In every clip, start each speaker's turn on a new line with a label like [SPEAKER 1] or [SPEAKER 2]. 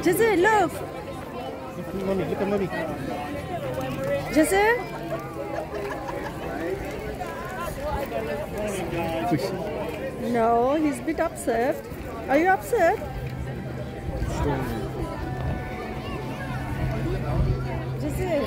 [SPEAKER 1] Jesse, look.
[SPEAKER 2] Mommy, look at mommy.
[SPEAKER 1] Jesse? No, he's a bit upset. Are you upset? Jesse?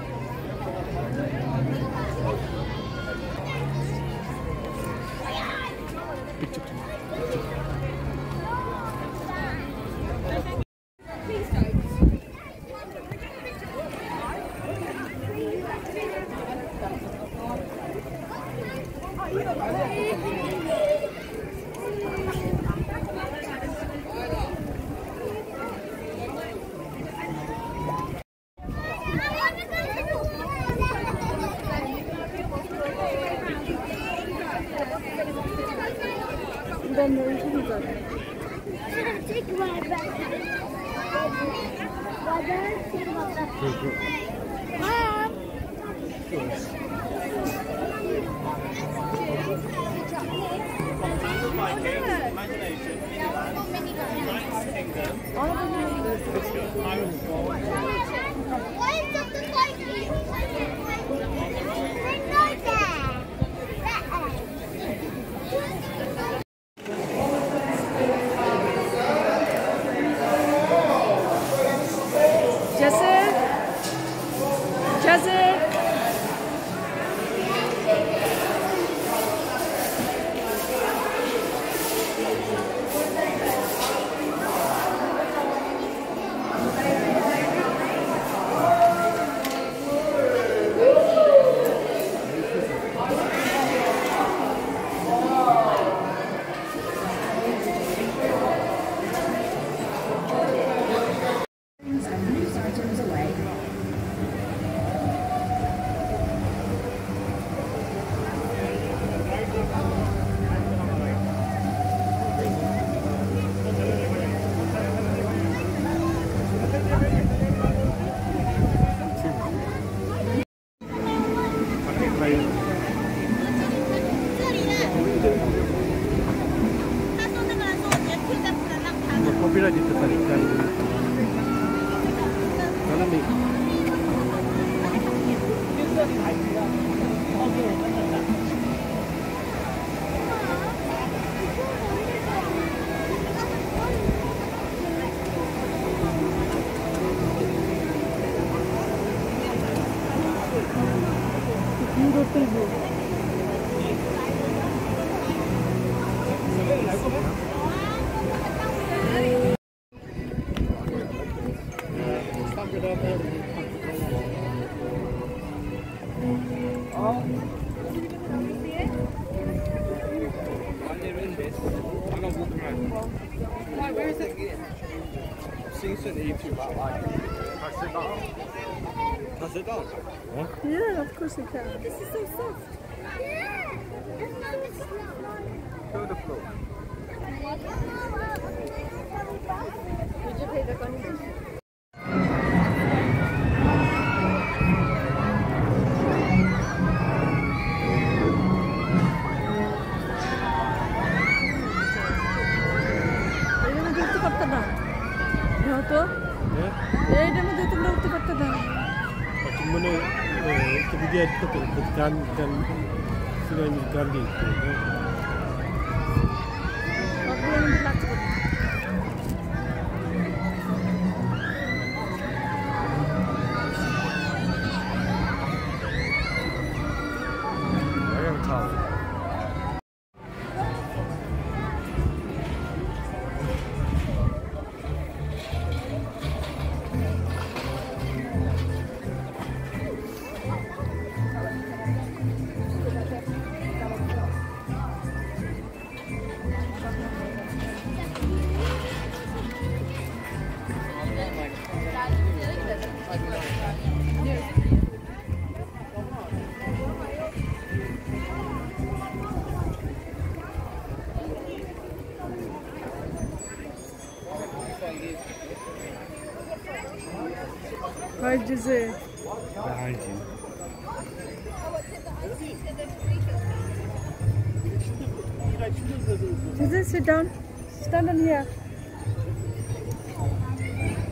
[SPEAKER 1] Then there is another. Take my back. Mom.
[SPEAKER 2] Copyright ditertarik dalam ni.
[SPEAKER 3] Where is it? Seeing some YouTube about like pass it down. Pass it down?
[SPEAKER 1] Huh? Yeah, of course you can.
[SPEAKER 4] This is so soft. Yeah.
[SPEAKER 3] Go to the floor.
[SPEAKER 4] Did you pay the contribution?
[SPEAKER 2] Macam mana kemudian tekan dan sungai Gandhi.
[SPEAKER 1] Apa yang dilakukan?
[SPEAKER 3] Saya tahu.
[SPEAKER 1] Hi, Jose.
[SPEAKER 2] Behind you.
[SPEAKER 1] Jose, sit down. Stand on here.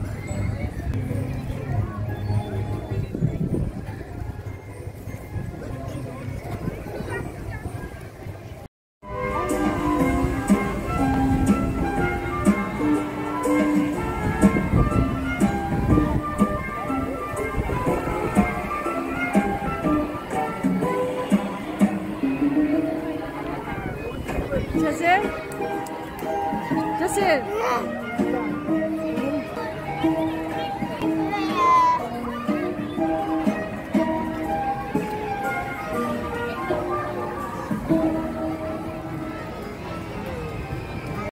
[SPEAKER 1] Justin? Justin?